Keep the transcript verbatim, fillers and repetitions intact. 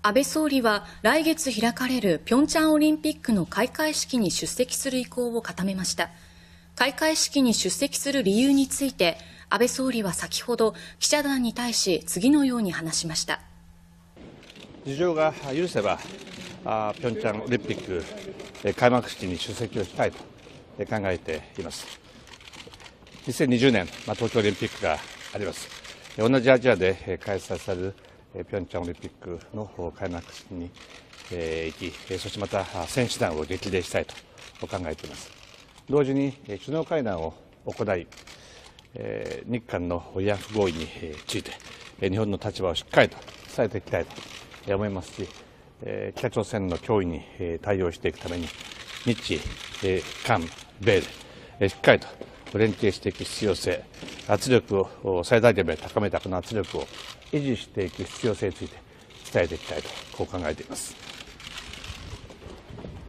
安倍総理は来月開かれるピョンチャンオリンピックの開会式に出席する意向を固めました。開会式に出席する理由について、安倍総理は先ほど記者団に対し次のように話しました。 事情が許せば、ピョンチャンオリンピック開幕式に出席をしたいと考えています。にせんにじゅうねん、東京オリンピックがあります。同じアジアで開催されるピョンチャンオリンピックの開幕式に行き、そしてまた選手団を激励したいと考えています。同時に首脳会談を行い、日韓の慰安婦合意について日本の立場をしっかりと伝えていきたいと思いますし、北朝鮮の脅威に対応していくために日韓米でしっかりと連携していく必要性、圧力を最大限まで高めたこの圧力を維持していく必要性について伝えていきたいとこう考えています。